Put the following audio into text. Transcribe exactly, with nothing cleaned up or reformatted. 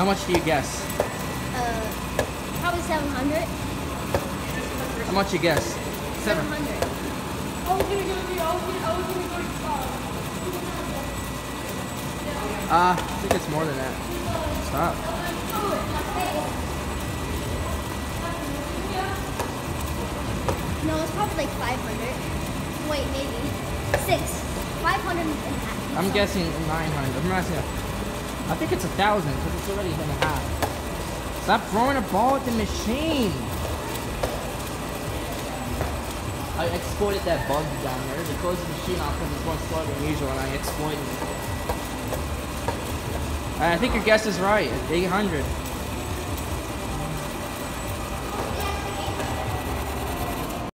How much do you guess? Uh, probably seven hundred. How much you guess? Seven hundred. I was gonna go to, I was gonna, I was gonna go to, uh, Uh, I think it's more than that. Stop. No, it's probably like five hundred. Wait, maybe. Six. five hundred and a half. I'm guessing nine hundred. I'm not saying. I think it's a thousand because it's already been a half. Stop throwing a ball at the machine. I exploited that bug down there. It closed the machine off because it's more slower than usual, and I exploited it. I think your guess is right. eight hundred.